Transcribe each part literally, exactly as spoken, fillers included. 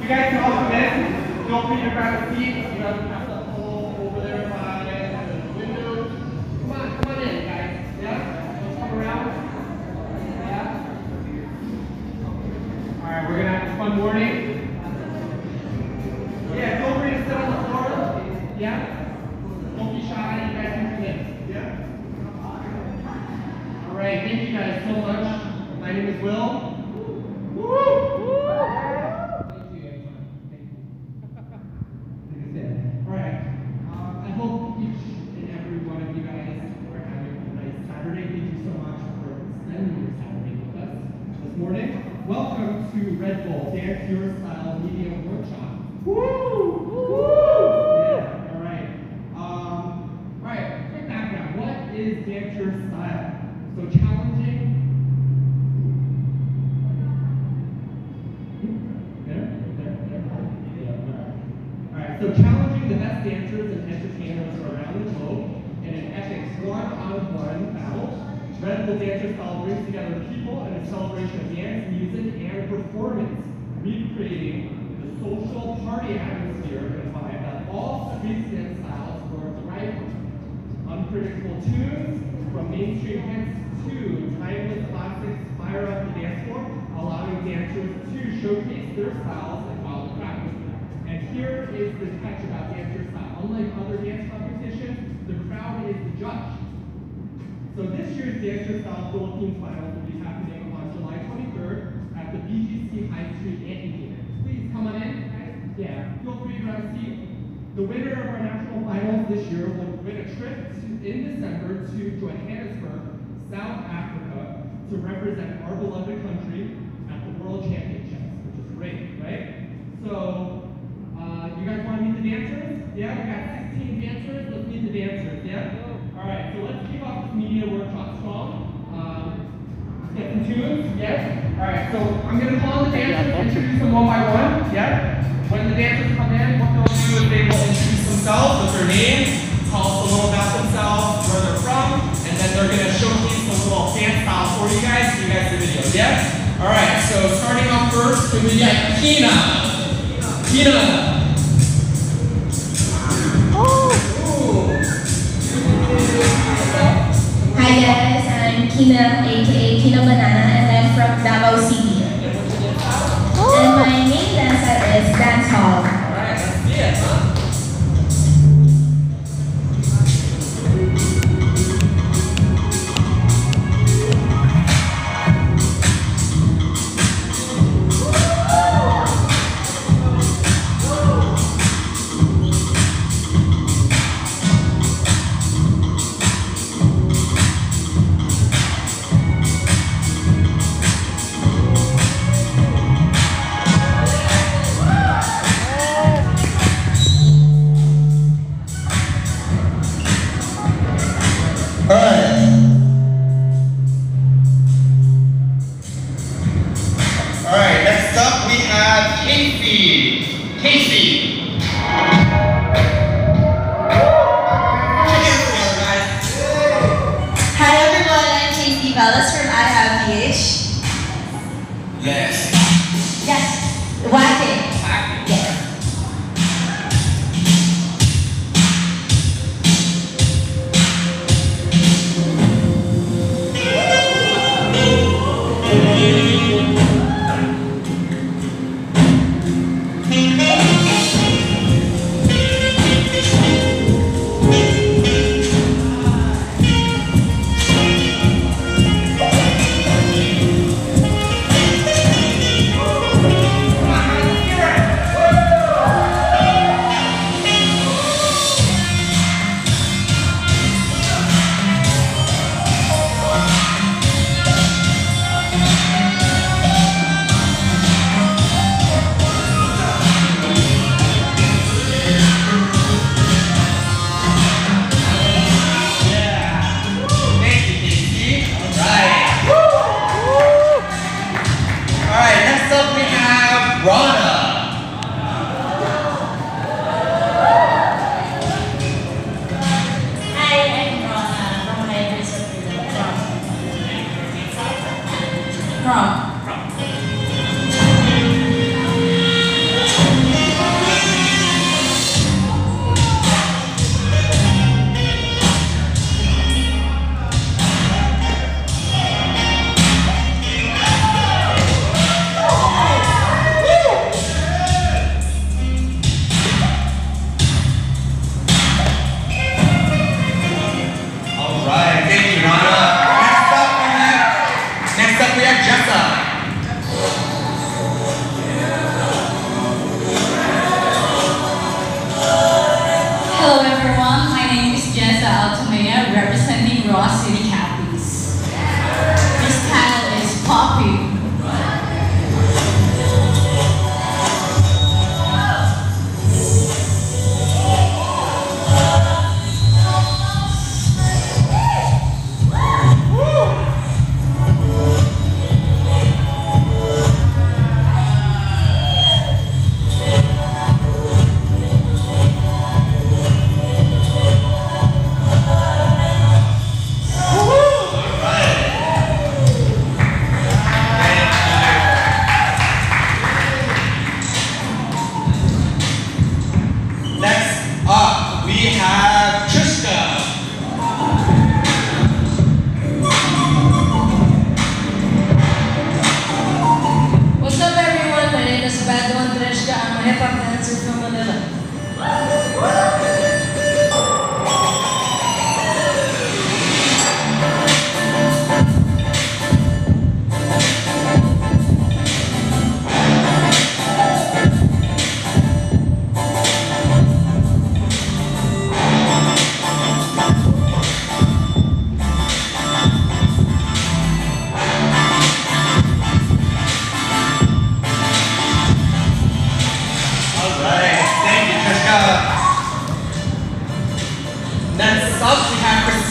You guys can all come in. Feel free to grab a seat. You know, pass the pole over there by the window. Come on, come on in, guys. Yeah? Let's come around. Yeah? Alright, we're gonna have a fun morning. Yeah, feel free to sit on the floor. Yeah? Don't be shy, you guys can come in. Yeah? Alright, thank you guys so much. My name is Will. Woo! Alright, um, I hope each and every one of you guys are having a nice Saturday. Thank you so much for spending your Saturday with us this morning. Welcome to Red Bull Dance Your Style Media Workshop. Woo! Woo! Yeah, alright. Um, alright, quick background. What is Dance Your Style? So challenging. There? There? There? Yeah, alright. Alright, so challenging the best dancers and entertainers around the globe in an epic one-on-one battle. Red Bull Dance Your Style brings together people in a celebration of dance, music, and performance, recreating the social party atmosphere and vibe that all street dance styles were derived from. Unpredictable tunes from mainstream hits to timeless classics fire up the dance floor, allowing dancers to showcase their styles and wild practice. And here is the catch about Dance Your Style. Unlike other dance competitions, the crowd is the judge. So this year's Dance Your Style Philippines Finals will be happening on July twenty-third at the B G C High Street Amphitheater. Please come on in, guys. Yeah, feel free to grab a seat. The winner of our national finals this year will win a trip to, in December to Johannesburg, South Africa, to represent our beloved country at the World Championships, which is great, right? So, uh, you guys want to meet the dancers? Yeah, we got sixteen dancers. Let's meet the dancers, yeah? All right, so let's keep off this media workshop strong. Um, let's get some tunes, yes? All right, so I'm going to call the dancers, introduce them one by one, yeah? When the dancers come in, what they'll do is they will introduce themselves with their names, tell us a little about themselves, where they're from, and then they're going to showcase some little dance styles for you guys, so you guys the video, yeah? All right, so starting off first, we got Kina. Kina. Oh. Hi guys, I'm Kina, aka Kina Banana, and I'm from Davao City. Oh. And my main dancer is dance hall. Alright, let's see it, huh? Thank you.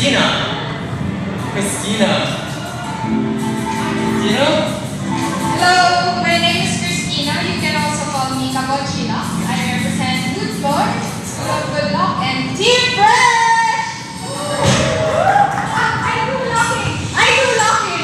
Christina. Christina. Christina? Hello, my name is Christina. You can also call me Kabochina. I represent Good Floor, Good Good Luck, and Team Fresh! Ah, I do locking! I do locking!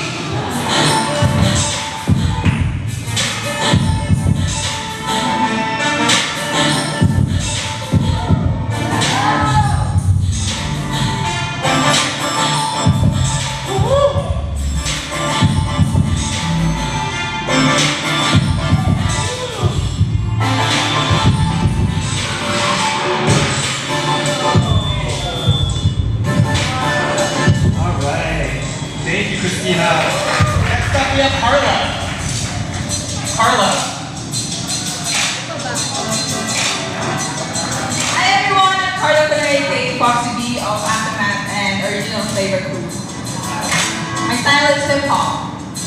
Christina. Next up we have Carla. Carla. Hi everyone, I'm Carla Penrete, Foxy B of Aftermath and Original Flavor Crew. My style is hip hop.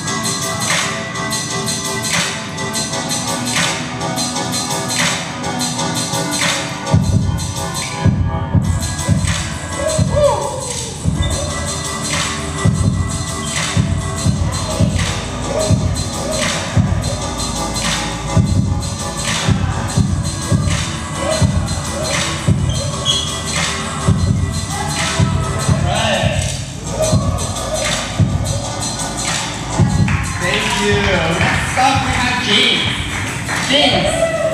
Next up we have James. James.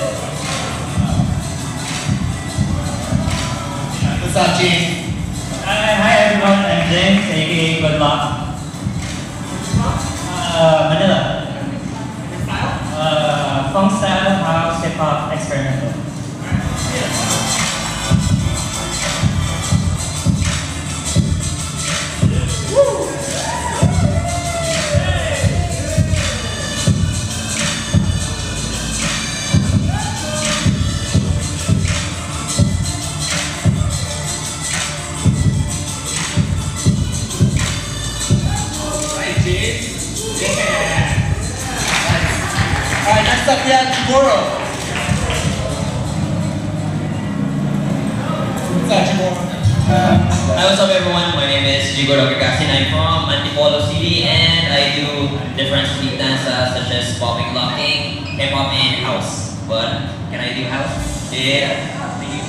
What's up, James? Hi, hi everyone, I'm James, aka Good Luck. Uh, Manila. Uh, funk style, house, hip hop, experimental. Alright, next up we have Jimoro. What's up, Jimoro? Hi, what's up everyone? My name is Jigoro Kakasin. I'm from Antipolo City and I do different street dances such as popping, locking, hip hop, and house. But can I do house? Yeah. Thank you.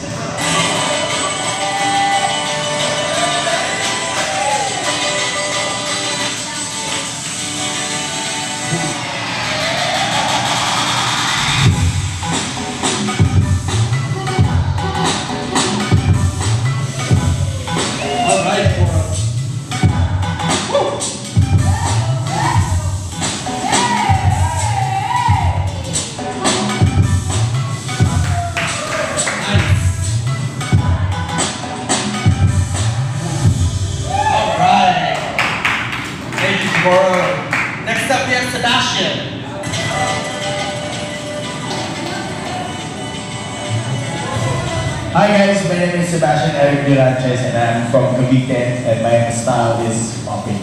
Next up we have Sebastian. Hi guys, my name is Sebastian Eric Durantes and I'm from Cavite and my style is popping.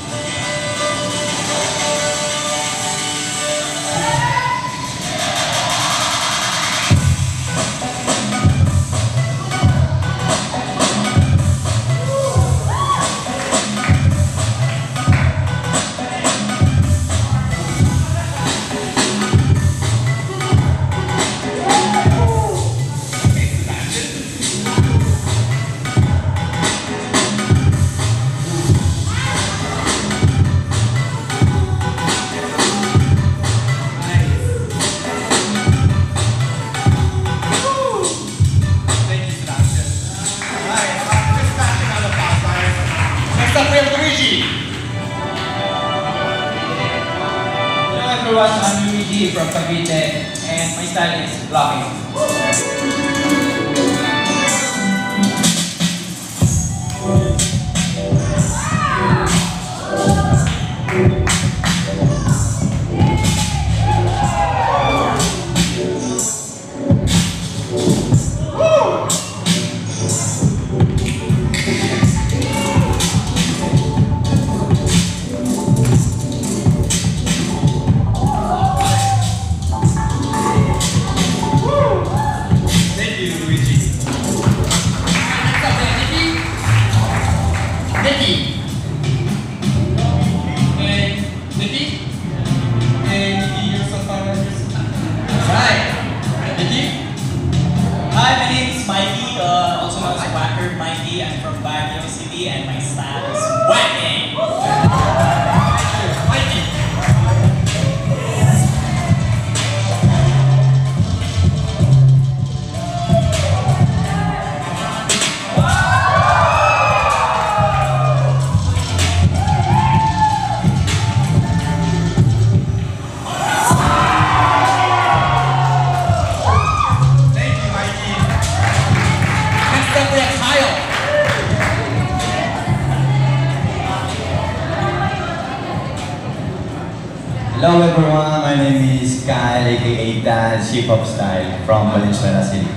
Hello everyone, I'm Luigi from Cavite and my style is blocking. Thank Hello everyone, my name is Kyle, aka Dance Hip Hop Style from Valenzuela City.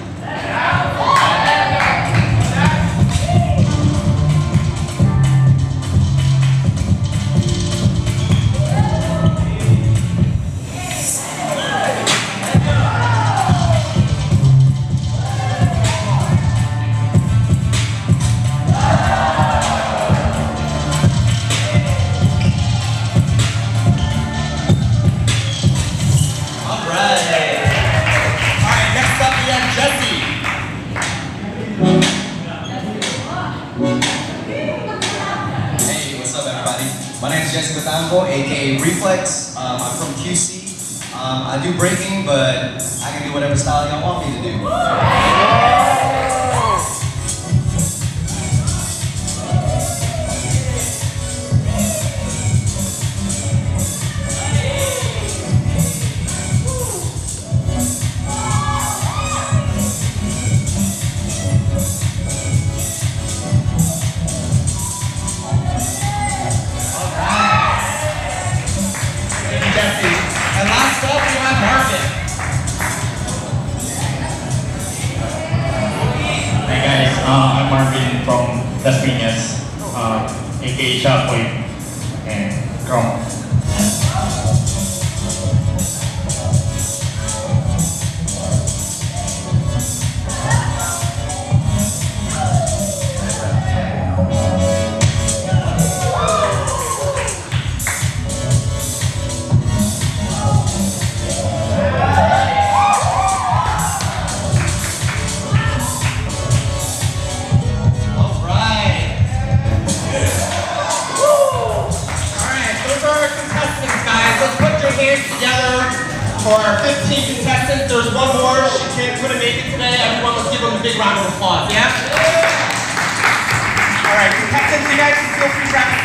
My name is Jesse Batango, aka Reflex. Um, I'm from Q C. Um, I do breaking, but I can do whatever style y'all want me to do. And last up, we have Marvin. Hi guys, uh, I'm Marvin from Las Piñas, uh, aka Shapoy and Chrome. Hands together for our fifteen contestants. There's one more. She can't, couldn't make it today. Everyone, let's give them a big round of applause, yeah? All right, contestants, you guys can feel free to wrap